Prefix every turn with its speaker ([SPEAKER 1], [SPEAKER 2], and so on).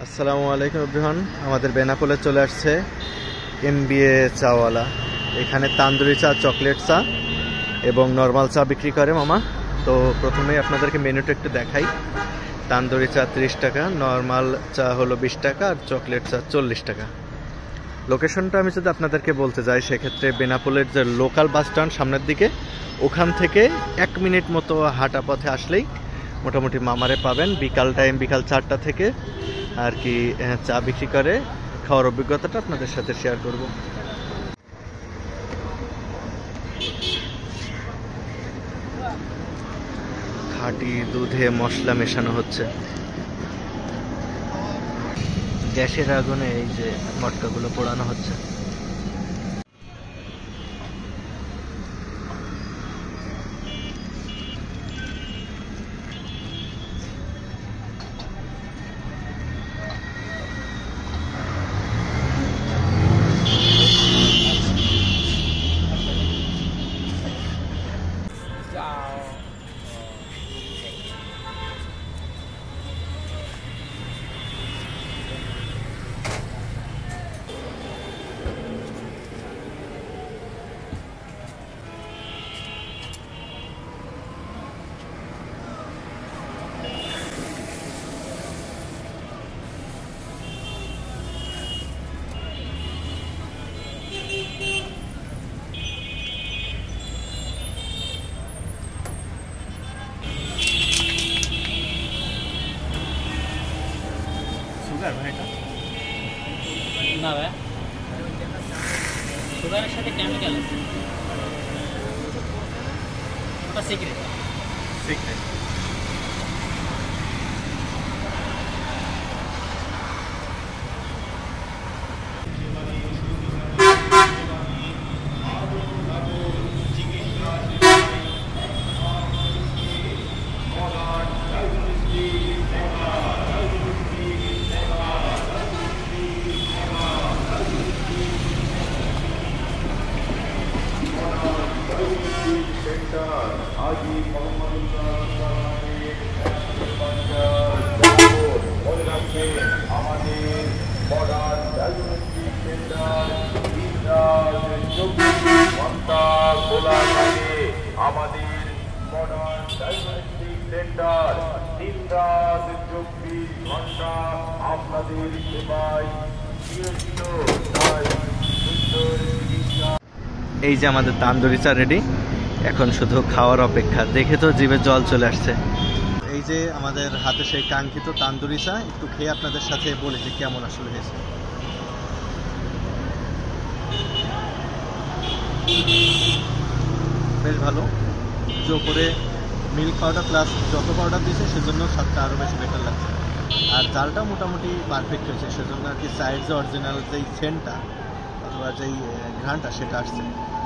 [SPEAKER 1] আসসালামু আলাইকুম এভরিওয়ান। আমাদের বেনাপোলে চলে আসছে এমবিএ চাওয়ালা। এখানে তান্দুরি চা, চকলেট চা এবং নর্মাল চা বিক্রি করে মামা। তো প্রথমেই আপনাদেরকে মেনুটা একটু দেখাই। তান্দুরি চা 30 টাকা, নর্মাল চা হলো 20 টাকা আর চকলেট চা 40 টাকা। লোকেশনটা আমি যদি আপনাদেরকে বলতে যাই, সেক্ষেত্রে বেনাপোলের যে লোকাল বাস স্ট্যান্ড সামনের দিকে, ওখান থেকে 1 মিনিট মতো হাঁটা পথে আসলেই মোটামুটি মামারে পাবেন। বিকাল 4টা থেকে আর কি চা বিক্রি করে। খাওয়ার অভিজ্ঞতাটা আপনাদের সাথে শেয়ার করব। খাঁটি দুধে মশলা মেশানো হচ্ছে। গ্যাসের আগুনে এই যে মটকাগুলো পোড়ানো হচ্ছে। সুগার ভাই, এটা
[SPEAKER 2] না ভাই, সুগারের সাথে কেমিক্যাল আছে, ওটা সিক্রেট।
[SPEAKER 1] এই যে আমাদের তান্দুরি চা রেডি, এখন শুধু খাওয়ার অপেক্ষা। দেখে তো জিভে জল চলে আসছে। এই যে আমাদের হাতে সেই কাঙ্ক্ষিত তান্দুরি চা, একটু খেয়ে আপনাদের সাথে বলি যে কেমন আসলে হয়েছে। বেশ ভালো। যে উপরে মিল্ক পাউডার প্লাস যত পাউডার দিয়েছে সেজন্য স্বাদটা আরও বেশি বেটার লাগছে। আর জালটা মোটামুটি পারফেক্ট হয়েছে, সেজন্য আর কি চায়ের যে অরিজিনাল যেই সেন্টটা অথবা যেই ঘ্রাণটা সেটা আসছে।